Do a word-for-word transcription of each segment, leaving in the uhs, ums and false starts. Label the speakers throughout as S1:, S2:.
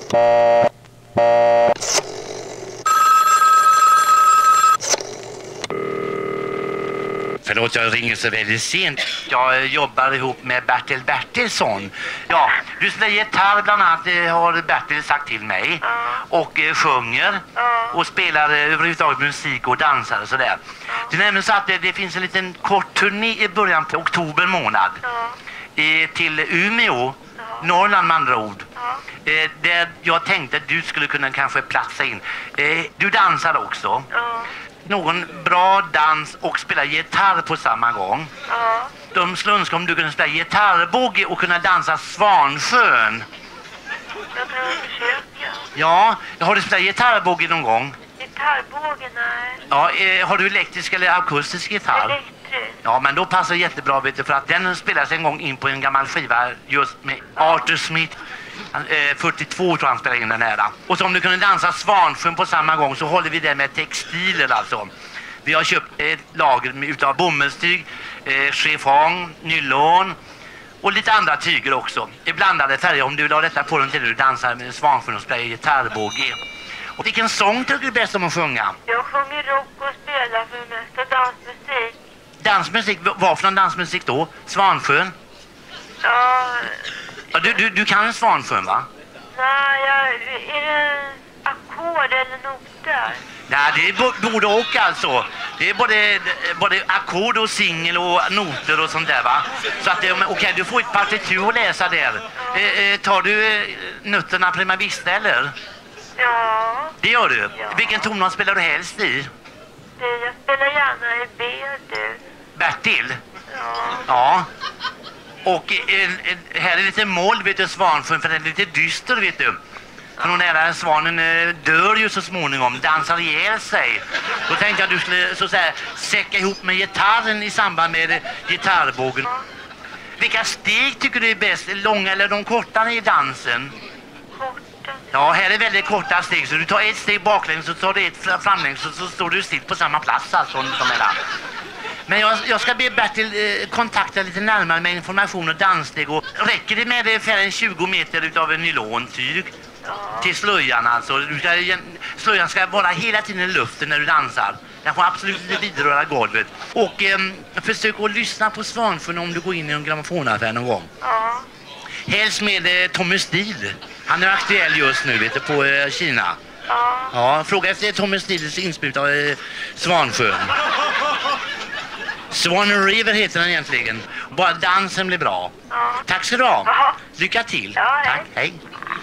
S1: Förlåt, jag ringer så väldigt sent. Jag jobbar ihop med Bertil Bertilsson. Ja, du spelar gitarr bland annat, har Bertil sagt till mig. Och eh, sjunger. Och spelar eh, överhuvudtaget musik och dansar och sådär. Det är nämligen så att det, det finns en liten kort turné i början på oktober månad. Eh, till Umeå. Norrland med andra ord. Eh, där jag tänkte att du skulle kunna kanske platsa in. Eh, du dansar också. Någon bra dans och spela gitarr på samma gång.
S2: Ja.
S1: De skulle önska om du kunde spela gitarrbåge och kunna dansa Svansjön.
S2: Jag kan försöka.
S1: Ja, har du spelat gitarrbåge någon gång?
S2: Gitarrbåge, nej.
S1: Ja, eh, har du elektrisk eller akustisk gitarr?
S2: Elektrisk.
S1: Ja, men då passar det jättebra, vet du, för att den spelas en gång in på en gammal skiva just med Arthur Smith. Eh, fyrtiotvå tror jag han spelade in den här. Och så om du kunde dansa Svansjön på samma gång så håller vi det med textiler alltså. Vi har köpt ett lager med, utav bomullstyg, eh, chiffon, nylon och lite andra tyger också. I blandade färger om du vill ha detta på den till du dansar med Svansjön och spelar gitarrbåge. Och vilken sång tycker du bäst om att sjunga?
S2: Jag sjunger rock och spelar för det mesta dansmusik.
S1: Dansmusik? Vad för någon dansmusik då? Svansjön?
S2: Ja...
S1: Ja, du, du, du kan Svansjön, va?
S2: Nej, jag, är det ackord eller noter?
S1: Nej, det är både och alltså. Det är både, både ackord och singel och noter och sånt där, va? Så att, okej, okay, du får ett partitur att läsa där. Eh, eh, tar du eh, nötterna prima vista, eller?
S2: Ja.
S1: Det gör du?
S2: Ja.
S1: Vilken tonart spelar du helst i?
S2: Det, jag spelar gärna i B, du.
S1: Bertil?
S2: Ja.
S1: Ja. Och eh, eh, här är lite mål, vet du, Svansjön, för den är lite dyster, vet du. För den här svanen eh, dör ju så småningom, dansar ihjäl sig. Då tänkte jag att du skulle så att säga säcka ihop med gitarren i samband med eh, gitarrbågen.
S2: Ja.
S1: Vilka steg tycker du är bäst, långa eller de korta i dansen?
S2: Korta.
S1: Ja, här är väldigt korta steg, så du tar ett steg baklänges så tar du ett framlänges så, så står du still på samma plats alltså. Som är där. Men jag, jag ska be Bertil eh, kontakta lite närmare med information och danssteg. Och räcker det med det för en tjugo meter utav en nylontyg
S2: Ja.
S1: till slöjan alltså? Du ska, slöjan ska vara hela tiden i luften när du dansar. Den får absolut inte vidröra golvet. Och eh, försök att lyssna på Svansjön om du går in i en grammofonaffär någon gång.
S2: Ja.
S1: Helst med eh, Tommy Steele. Han är aktuell just nu, vet du, på eh, Kina.
S2: Ja.
S1: Ja, fråga efter Tommy Steeles inspel av eh, Svansjön. Swan River heter den egentligen. Bara dansen blir bra.
S2: Ja.
S1: Tack ska du ha.
S2: Ja.
S1: Lycka till.
S2: Ja, hej.
S1: Tack, hej.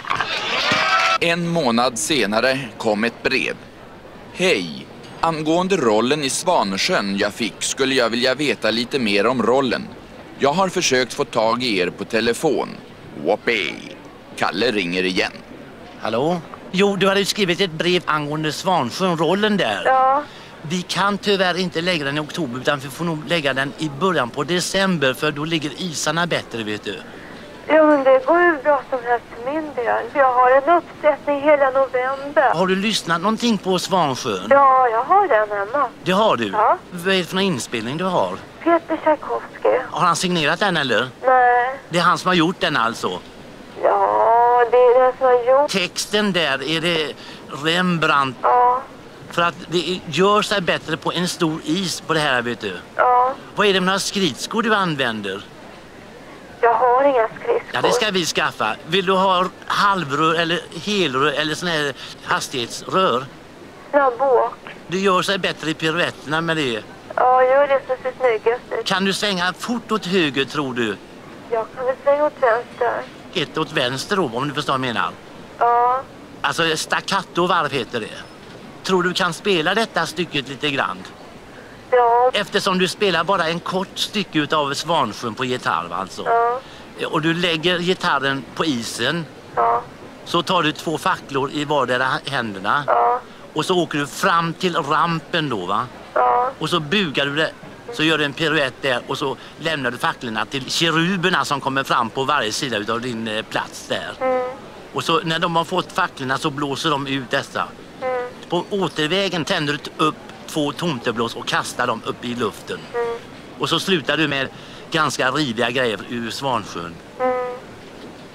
S3: En månad senare kom ett brev. Hej! Angående rollen i Svansjön jag fick skulle jag vilja veta lite mer om rollen. Jag har försökt få tag i er på telefon. Whoopee! Kalle ringer igen.
S1: Hallå? Jo, du hade ju skrivit ett brev angående Svansjön, rollen där.
S2: Ja.
S1: Vi kan tyvärr inte lägga den i oktober utan vi får nog lägga den i början på december för då ligger isarna bättre, vet du.
S2: Jo, men det går ju bra som helst för min del. Jag har en uppsättning hela november.
S1: Har du lyssnat någonting på Svansjön?
S2: Ja, jag har den hemma.
S1: Det har du?
S2: Ja.
S1: Vad är det för någon inspelning du har?
S2: Peter Tchaikovsky.
S1: Har han signerat den eller?
S2: Nej.
S1: Det är han som har gjort den alltså?
S2: Ja, det är den som har gjort.
S1: Texten där, är det Rembrandt?
S2: Ja.
S1: För att det gör sig bättre på en stor is på det här, vet du.
S2: Ja.
S1: Vad är det med några skridskor du använder?
S2: Jag har inga skridskor.
S1: Ja, det ska vi skaffa. Vill du ha halvrör eller helrör eller sån här hastighetsrör?
S2: Snabbåk.
S1: Det gör sig bättre i piruetterna med det.
S2: Ja, gör det så ser snyggast ut.
S1: Kan du svänga fort åt höger, tror du?
S2: Jag kan väl svänga åt vänster.
S1: Ett åt vänster då, om du förstår vad jag menar.
S2: Ja.
S1: Alltså staccato varv heter det. Tror du kan spela detta stycket lite grann?
S2: Ja.
S1: Eftersom du spelar bara en kort stycke utav Svansjön på gitarr alltså.
S2: Ja.
S1: Och du lägger gitarren på isen.
S2: Ja.
S1: Så tar du två facklor i vardera händerna.
S2: Ja.
S1: Och så åker du fram till rampen då, va?
S2: Ja.
S1: Och så bugar du det. Så gör du en piruett där och så lämnar du facklorna till keruberna som kommer fram på varje sida utav din eh, plats där.
S2: Mm.
S1: Och så när de har fått facklorna så blåser de ut dessa.
S2: Mm.
S1: På återvägen tänder du upp två tomteblås och kastar dem upp i luften.
S2: Mm.
S1: Och så slutar du med ganska riviga grejer ur Svansjön.
S2: Mm.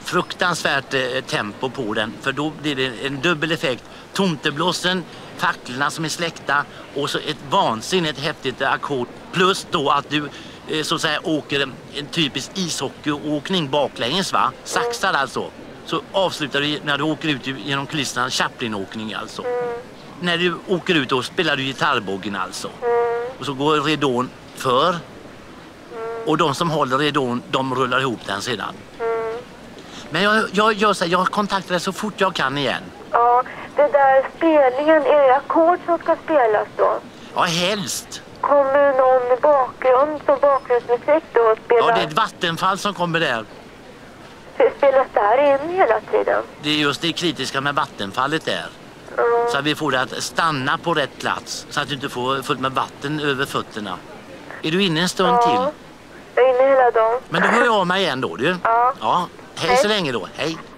S1: fruktansvärt eh, tempo på den, för då blir det en dubbel effekt. Tomteblåsen, facklorna som är släckta och så ett vansinnigt häftigt ackord. Plus då att du eh, så att säga åker en, en typisk ishockeyåkning baklänges, va? Saxar alltså. Så avslutar du när du åker ut genom kulisserna Chaplin-åkning alltså.
S2: Mm.
S1: När du åker ut och spelar du gitarrbågen alltså.
S2: Mm.
S1: Och så går redån för.
S2: Mm.
S1: Och de som håller redån, de rullar ihop den sedan.
S2: Mm.
S1: Men jag, jag, jag, jag, jag kontaktar dig så fort jag kan igen.
S2: Ja, det där spelningen, är det ackord som ska spelas då?
S1: Ja, helst.
S2: Kommer någon bakgrund som bakgrundsmusik då att spela?
S1: Ja, det är ett vattenfall som kommer där.
S2: Spelas där in hela tiden?
S1: Det är just det kritiska med vattenfallet där.
S2: Mm.
S1: Så att vi får det att stanna på rätt plats. Så att du inte får fullt med vatten över fötterna. Är du inne en stund
S2: Ja,
S1: till?
S2: jag är inne hela dagen.
S1: Men då hör jag av mig igen då, du.
S2: Ja.
S1: Ja, hej så länge då. Hej.